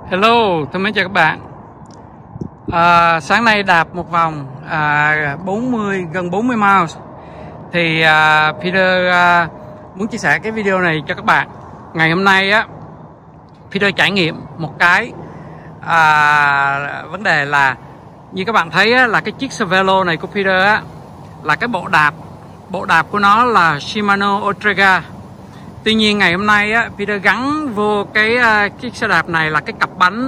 Hello, thân mến chào các bạn. Sáng nay đạp một vòng 40 miles thì Peter muốn chia sẻ cái video này cho các bạn. Ngày hôm nay á, Peter trải nghiệm một cái vấn đề là như các bạn thấy á, là cái chiếc Cervelo này của Peter á, là cái bộ đạp của nó là Shimano Ultraga. Tuy nhiên ngày hôm nay á, Peter gắn vô cái chiếc xe đạp này là cái cặp bánh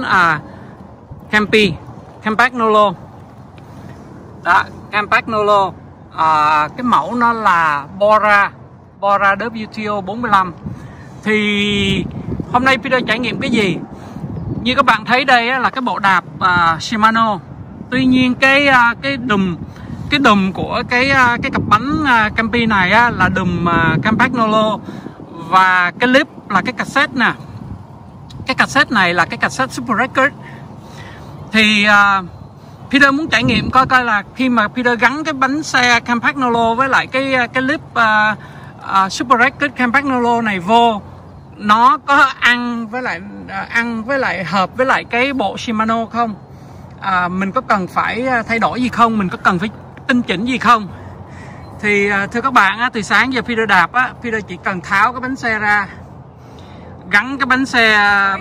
Campagnolo. Đó, Campagnolo. Cái mẫu nó là Bora WTO 45. Thì hôm nay Peter trải nghiệm cái gì? Như các bạn thấy đây á, là cái bộ đạp Shimano. Tuy nhiên cái đùm của cái cặp bánh Campi này á, là đùm Campagnolo. Và cái clip là cái cassette nè. Cái cassette này là cái cassette Super Record. Thì Peter muốn trải nghiệm coi là khi mà Peter gắn cái bánh xe Campagnolo với lại cái clip Super Record Campagnolo này vô, nó có ăn với lại hợp với lại cái bộ Shimano không? Mình có cần phải thay đổi gì không? Mình có cần phải tinh chỉnh gì không? Thì thưa các bạn á, từ sáng giờ Peter đạp á, Peter chỉ cần tháo cái bánh xe ra, gắn cái bánh xe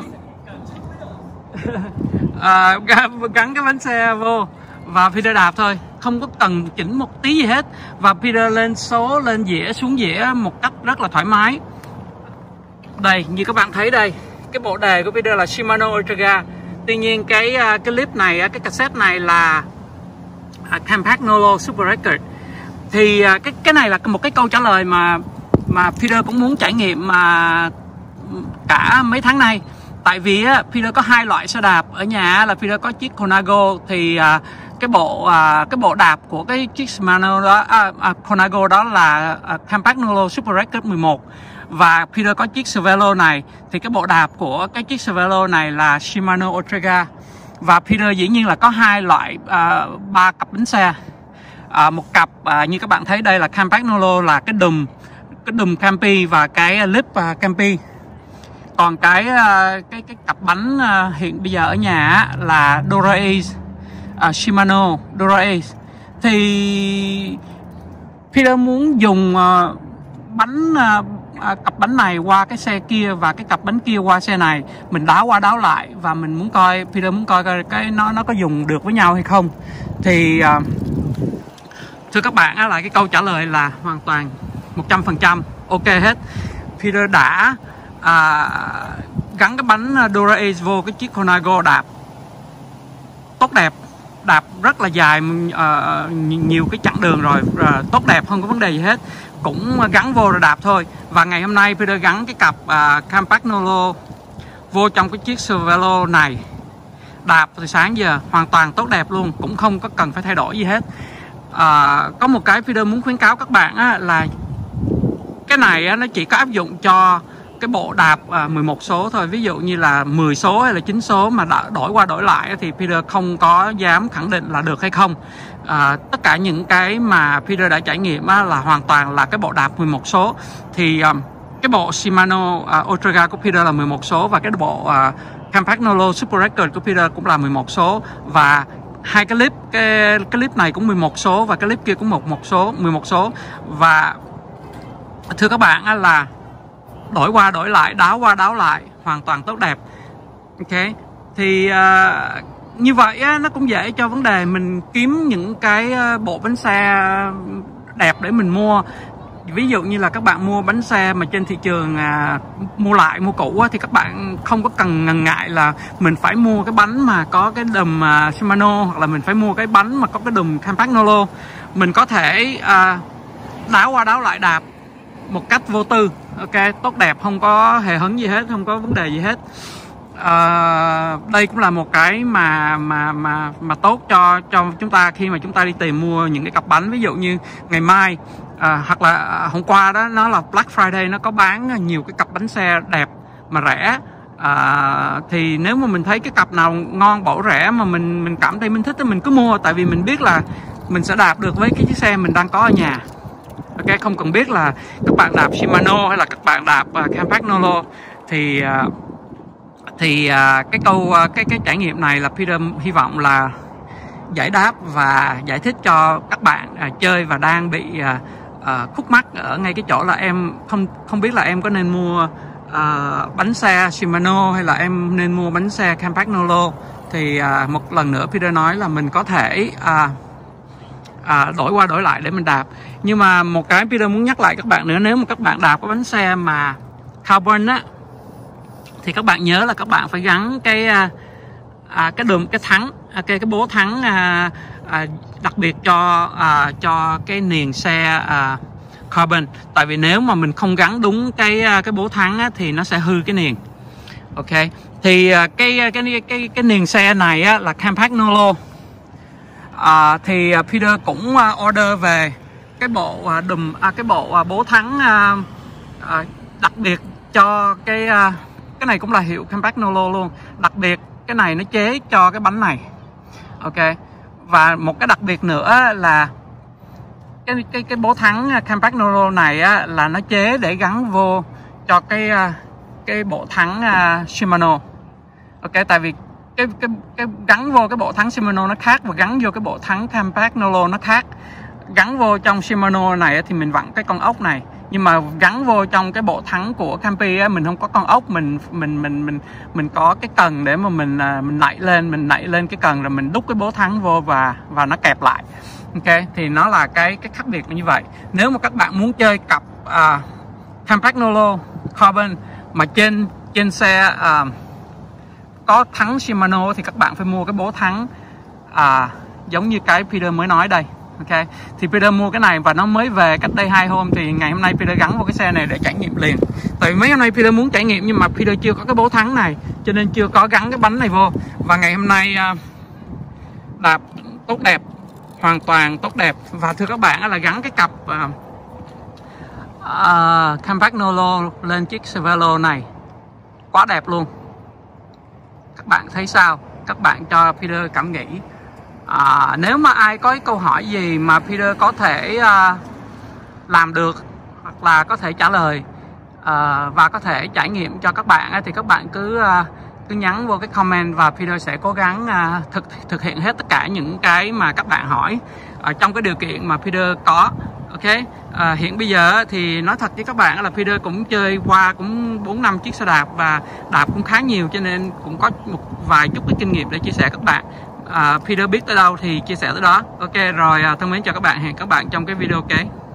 gắn cái bánh xe vô và Peter đạp thôi, không có cần chỉnh một tí gì hết. Và Peter lên số, lên dĩa, xuống dĩa một cách rất là thoải mái. Đây, như các bạn thấy đây, cái bộ đề của Peter là Shimano Ultraga. Tuy nhiên cái clip này, cái cassette này là Campagnolo Super Record. Thì cái này là một cái câu trả lời mà Peter cũng muốn trải nghiệm cả mấy tháng nay. Tại vì Peter có hai loại xe đạp ở nhà, là Peter có chiếc Colnago. Thì cái bộ đạp của cái chiếc Shimano đó, Colnago đó là Campagnolo Super Record 11. Và Peter có chiếc Cervelo này, thì cái bộ đạp của cái chiếc Cervelo này là Shimano Ultraga. Và Peter dĩ nhiên là có hai loại 3 cặp bánh xe. Một cặp như các bạn thấy đây là Campagnolo, là cái đùm Campi và cái lip Campi. Còn cái cặp bánh hiện bây giờ ở nhà là Dora Ace, Shimano Dora Ace. Thì Peter muốn dùng cặp bánh này qua cái xe kia và cái cặp bánh kia qua xe này, mình đáo qua đáo lại, và mình muốn coi, Peter muốn coi cái nó có dùng được với nhau hay không. Thì thưa các bạn là cái câu trả lời là hoàn toàn 100% ok hết. Peter đã gắn cái bánh Dora Ace vô cái chiếc Colnago, đạp tốt đẹp, đạp rất là dài, nhiều cái chặng đường rồi, tốt đẹp, không có vấn đề gì hết. Cũng gắn vô rồi đạp thôi. Và ngày hôm nay Peter gắn cái cặp Campagnolo vô trong cái chiếc Cervelo này, đạp từ sáng giờ hoàn toàn tốt đẹp luôn, cũng không có cần phải thay đổi gì hết. Có một cái Peter muốn khuyến cáo các bạn là cái này nó chỉ có áp dụng cho cái bộ đạp 11 số thôi. Ví dụ như là 10 số hay là 9 số mà đổi qua đổi lại thì Peter không có dám khẳng định là được hay không. Tất cả những cái mà Peter đã trải nghiệm là hoàn toàn là cái bộ đạp 11 số. Thì cái bộ Shimano Ultraga của Peter là 11 số, và cái bộ Campagnolo Super Record của Peter cũng là 11 số. Và hai cái clip này cũng 11 số và cái clip kia cũng 11 số. Và thưa các bạn là đổi qua đổi lại, đáo qua đáo lại, hoàn toàn tốt đẹp. Ok, thì như vậy nó cũng dễ cho vấn đề mình kiếm những cái bộ bánh xe đẹp để mình mua. Ví dụ như là các bạn mua bánh xe mà trên thị trường mua cũ thì các bạn không có cần ngần ngại là mình phải mua cái bánh mà có cái đùm Shimano, hoặc là mình phải mua cái bánh mà có cái đùm Campagnolo. Mình có thể đáo qua đáo lại đạp một cách vô tư, ok, tốt đẹp, không có hề hấn gì hết, không có vấn đề gì hết. Đây cũng là một cái mà tốt cho chúng ta khi mà chúng ta đi tìm mua những cái cặp bánh. Ví dụ như ngày mai hoặc là hôm qua đó, nó là Black Friday, nó có bán nhiều cái cặp bánh xe đẹp mà rẻ. Thì nếu mà mình thấy cái cặp nào ngon bổ rẻ mà mình cảm thấy mình thích thì mình cứ mua, tại vì mình biết là mình sẽ đạp được với cái chiếc xe mình đang có ở nhà. Ok, không cần biết là các bạn đạp Shimano hay là các bạn đạp Campagnolo. Thì Thì cái trải nghiệm này là Peter hy vọng là giải đáp và giải thích cho các bạn chơi và đang bị khúc mắc ở ngay cái chỗ là em không biết là em có nên mua bánh xe Shimano hay là em nên mua bánh xe Campagnolo. Thì một lần nữa Peter nói là mình có thể đổi qua đổi lại để mình đạp. Nhưng mà một cái Peter muốn nhắc lại các bạn nữa, nếu mà các bạn đạp cái bánh xe mà carbon á, thì các bạn nhớ là các bạn phải gắn cái thắng, cái bố thắng đặc biệt cho cái niền xe carbon. Tại vì nếu mà mình không gắn đúng cái bố thắng á, thì nó sẽ hư cái niền. Ok, thì cái niền xe này á, là Campagnolo. Thì Peter cũng order về cái bộ bố thắng đặc biệt cho cái này cũng là hiệu Campagnolo luôn. Đặc biệt cái này nó chế cho cái bánh này. Ok, và một cái đặc biệt nữa là cái bố thắng Campagnolo này á, là nó chế để gắn vô cho cái bộ thắng Shimano. Ok, tại vì cái gắn vô cái bộ thắng Shimano nó khác và gắn vô cái bộ thắng Campagnolo nó khác. Gắn vô trong Shimano này thì mình vặn cái con ốc này, nhưng mà gắn vô trong cái bộ thắng của Campi á, mình không có con ốc, mình có cái cần để mà mình nạy lên cái cần rồi mình đút cái bố thắng vô và nó kẹp lại. Ok, thì nó là cái khác biệt như vậy. Nếu mà các bạn muốn chơi cặp Campagnolo carbon mà trên xe có thắng Shimano thì các bạn phải mua cái bố thắng giống như cái Peter mới nói đây. Ok, thì Peter mua cái này và nó mới về cách đây 2 hôm, thì ngày hôm nay Peter gắn vào cái xe này để trải nghiệm liền. Tại vì mấy hôm nay Peter muốn trải nghiệm nhưng mà Peter chưa có cái bố thắng này cho nên chưa có gắn cái bánh này vô. Và ngày hôm nay đạp tốt đẹp, hoàn toàn tốt đẹp. Và thưa các bạn là gắn cái cặp Campagnolo lên chiếc Cervelo này quá đẹp luôn. Các bạn thấy sao? Các bạn cho Peter cảm nghĩ. Nếu mà ai có câu hỏi gì mà Peter có thể làm được hoặc là có thể trả lời và có thể trải nghiệm cho các bạn thì các bạn cứ nhắn vô cái comment và Peter sẽ cố gắng thực hiện hết tất cả những cái mà các bạn hỏi trong cái điều kiện mà Peter có. Ok, hiện bây giờ thì nói thật với các bạn là Peter cũng chơi qua cũng 4-5 chiếc xe đạp và đạp cũng khá nhiều, cho nên cũng có một vài chút cái kinh nghiệm để chia sẻ các bạn. Peter biết tới đâu thì chia sẻ tới đó. Ok rồi, thân mến chào các bạn, hẹn các bạn trong cái video kế.